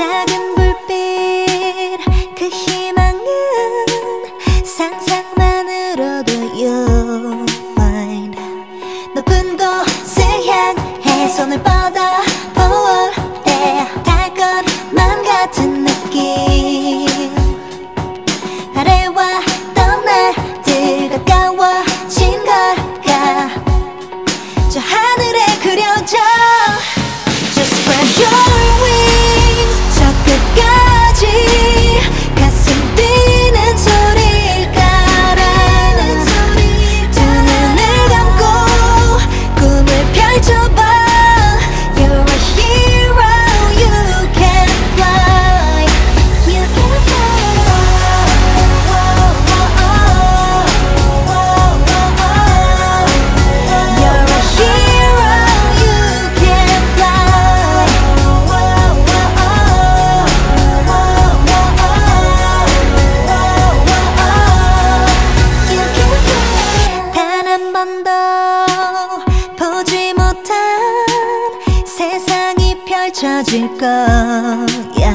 작은 불빛 그 희망은 상상만으로도 you'll find 높은 곳을 향해 손을 뻗어 볼 때 달 것만 같은 느낌 아래와 떠나들 가까워진 걸까 저 하늘에 그려져 Just spread your wings 저 끝까지 가슴 뛰는 소리를 깔아 두 눈을 감고 꿈을 펼쳐봐 You're a hero, you can fly You can You're a hero, you can fly 단 한 번도 보지 못한 세상이 펼쳐질 거야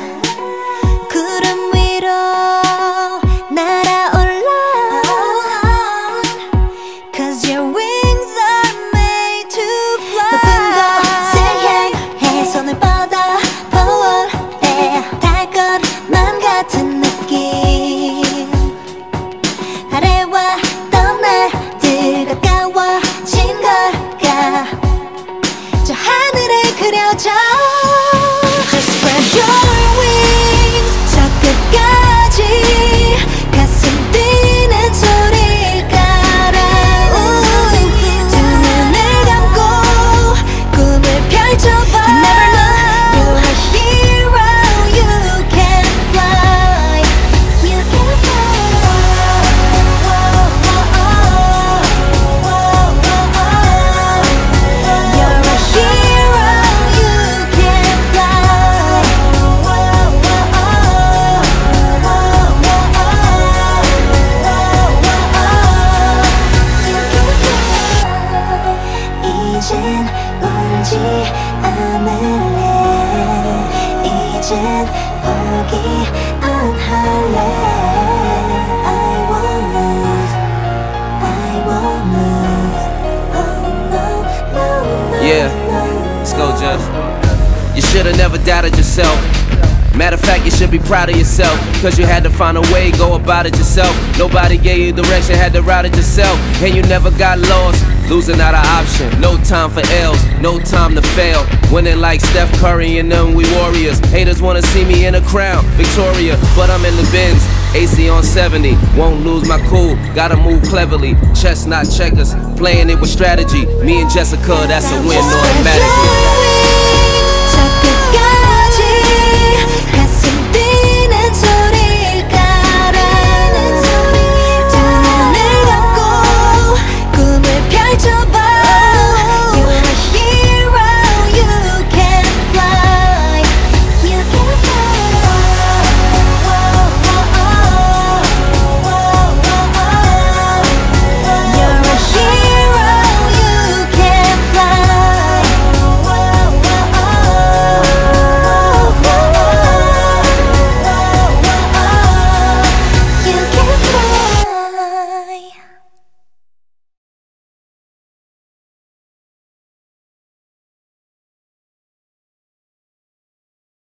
구름 위로 날아올라 Cause your wings are made to fly 높은 곳을 향해 손을 뻗어 볼 때 달 것만 같은 느낌 아래와 떠나들 가까워진 걸까 저 하늘에 그려져 Just spread your wings 저 끝까지 가슴 뛰는 소리를 깔아 두 눈을 감고 꿈을 펼쳐봐 You never know You're a hero You can fly You can You're a hero You can fly 이젠 울지 않을래 이젠 포기 안 할래 I won't lose I won't lose Oh no, no, no, Yeah, no, let's go, Jeff. You should've never doubted yourself. Matter of fact, you should be proud of yourself, cause you had to find a way, go about it yourself. Nobody gave you direction, had to route it yourself. And you never got lost, losing not an option. No time for L's, no time to fail. Winning like Steph Curry and them, we warriors. Haters wanna see me in a crown, Victoria, but I'm in the Benz. AC on 70, won't lose my cool, gotta move cleverly. Chess not checkers, playing it with strategy. Me and Jessica, that's a win automatically.